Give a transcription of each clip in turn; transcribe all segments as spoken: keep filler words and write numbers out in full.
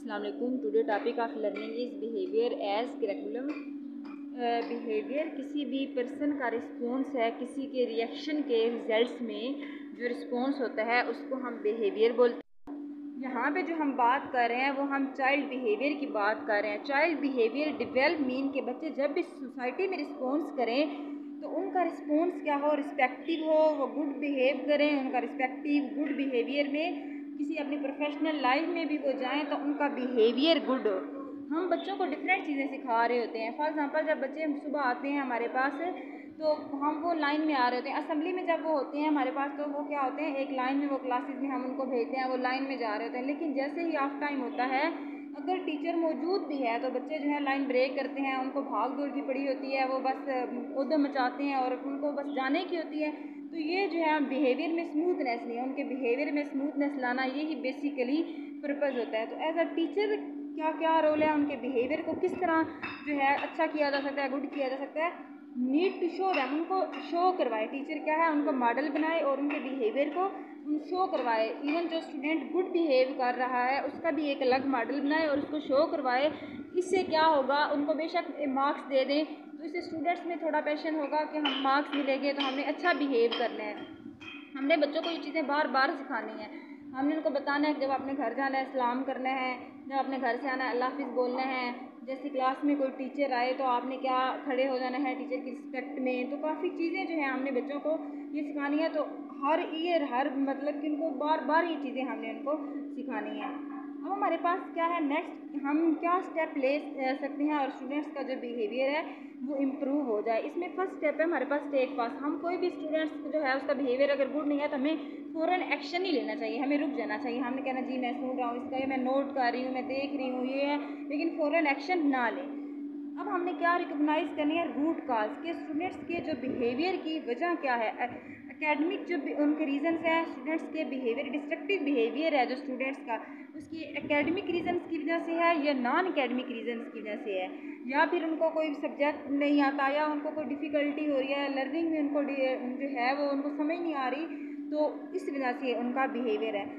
अस्सलाम वालेकुम। Today topic of learning is behaviour as curriculum. Behaviour किसी भी पर्सन का रिस्पॉन्स है, किसी के रिएक्शन के रिजल्ट्स में जो रिस्पॉन्स होता है उसको हम बिहेवियर बोलते हैं। यहाँ पे जो हम बात कर रहे हैं वो हम चाइल्ड बिहेवियर की बात कर रहे हैं। चाइल्ड बिहेवियर डेवलप मीन के बच्चे जब भी सोसाइटी में रिस्पॉन्स करें तो उनका रिस्पॉन्स क्या हो, रिस्पेक्टिव हो, वो गुड बिहेव करें। उनका रिस्पेक्टिव गुड बिहेवियर में किसी अपनी प्रोफेशनल लाइफ में भी वो जाएं तो उनका बिहेवियर गुड हो। हम बच्चों को डिफरेंट चीज़ें सिखा रहे होते हैं। फॉर एग्जांपल जब बच्चे सुबह आते हैं हमारे पास तो हम वो लाइन में आ रहे होते हैं। असेंबली में जब वो होते हैं हमारे पास तो वो क्या होते हैं, एक लाइन में वो क्लासेस में हम उनको भेजते हैं, वो लाइन में जा रहे होते हैं। लेकिन जैसे ही ऑफ टाइम होता है अगर टीचर मौजूद भी है तो बच्चे जो है लाइन ब्रेक करते हैं, उनको भाग दौड़ की पड़ी होती है, वो बस उधम मचाते हैं और उनको बस जाने की होती है। तो ये जो है बिहेवियर में स्मूथनेस नहीं है, उनके बिहेवियर में स्मूथनेस लाना यही बेसिकली पर्पज़ होता है। तो एज अ टीचर क्या क्या रोल है, उनके बिहेवियर को किस तरह जो है अच्छा किया जा सकता है, गुड किया जा सकता है, नीड टू शो दैम, उनको शो करवाए। टीचर क्या है, उनको मॉडल बनाए और उनके बिहेवियर को शो करवाए। इवन जो स्टूडेंट गुड बिहेव कर रहा है उसका भी एक अलग मॉडल बनाए और उसको शो करवाए। इससे क्या होगा, उनको बेशक मार्क्स दे दें तो इससे स्टूडेंट्स में थोड़ा पैशन होगा कि हम मार्क्स मिलेंगे तो हमने अच्छा बिहेव करना है। हमने बच्चों को ये चीज़ें बार बार सिखानी है। हमने उनको बताना है कि जब अपने घर जाना है सलाम करना है, जब अपने घर से आना है अल्लाह हाफिज़ बोलना है, जैसे क्लास में कोई टीचर आए तो आपने क्या खड़े हो जाना है टीचर की रिस्पेक्ट में। तो काफ़ी चीज़ें जो है हमने बच्चों को ये सिखानी है। तो हर ईयर हर मतलब कि उनको बार बार ये चीज़ें हमने उनको सिखानी है। अब हमारे पास क्या है, नेक्स्ट हम क्या स्टेप ले सकते हैं और स्टूडेंट्स का जो बिहेवियर है वो इम्प्रूव हो जाए। इसमें फर्स्ट स्टेप है हमारे पास टेक पास। हम कोई भी स्टूडेंट्स जो है उसका बिहेवियर अगर गुड नहीं है तो हमें फ़ौरन एक्शन नहीं लेना चाहिए, हमें रुक जाना चाहिए। हमने कहना जी मैं सुन रहा हूँ इसका, ये मैं नोट कर रही हूँ, मैं देख रही हूँ, ये है, लेकिन फ़ौरन एक्शन ना लें। अब हमने क्या रिकॉग्नाइज़ करनी है, रूट काज के स्टूडेंट्स के जो बिहेवियर की वजह क्या है। एकेडमिक जो उनके रीजंस हैं स्टूडेंट्स के बिहेवियर, डिस्ट्रक्टिव बिहेवियर है जो स्टूडेंट्स का, उसकी एकेडमिक रीजंस की वजह से है या नॉन एकेडमिक रीजंस की वजह से है, या फिर उनको कोई सब्जेक्ट नहीं आता या उनको कोई डिफ़िकल्टी हो रही है लर्निंग में, उनको जो है वो उनको समझ नहीं आ रही, तो इस वजह से उनका बिहेवियर है।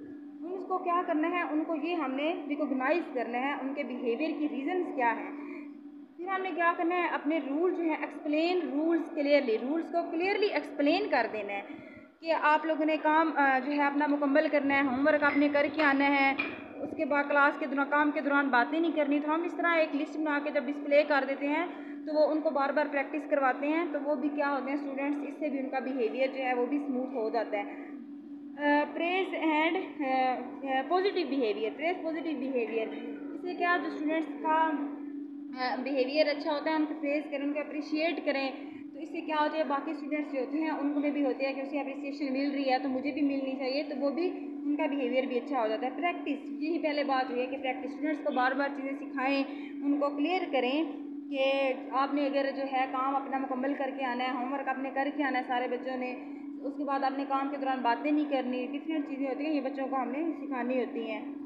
तो उनको क्या करना है, उनको ये हमने रिकॉग्नाइज़ करना है उनके बिहेवियर की रीजंस क्या है। फिर हमने क्या करना है, अपने रूल जो है एक्सप्लेन रूल्स क्लियरली, रूल्स को क्लियरली एक्सप्लेन कर देना है कि आप लोगों ने काम जो है अपना मुकम्मल करना है, होमवर्क आपने करके आना है, उसके बाद क्लास के दौरान काम के दौरान बातें नहीं करनी। तो हम इस तरह एक लिस्ट बना के जब डिस्प्ले कर देते हैं तो वो उनको बार बार प्रैक्टिस करवाते हैं, तो वो भी क्या होते हैं स्टूडेंट्स, इससे भी उनका बिहेवियर जो है वो भी स्मूथ हो जाता है। Praise and positive behaviour, praise positive behaviour, इससे क्या जो स्टूडेंट्स का बिहेवियर अच्छा होता है उनको प्रेज़ करें, उनको अप्रिशिएट करें, तो इससे क्या होता है बाकी स्टूडेंट्स जो होते हैं उनको में भी होती है कि उसे अप्रिसिएशन मिल रही है तो मुझे भी मिलनी चाहिए, तो वो भी उनका बिहेवियर भी अच्छा हो जाता है। प्रैक्टिस, यही पहले बात हुई है कि प्रैक्टिस, स्टूडेंट्स को बार बार चीज़ें सिखाएं, उनको क्लियर करें कि आपने अगर जो है काम अपना मुकम्मल करके आना है, होमवर्क आपने करके आना है सारे बच्चों ने, उसके बाद आपने काम के दौरान बातें नहीं करनी, डिफरेंट चीज़ें होती हैं ये बच्चों को हमने सिखानी होती हैं।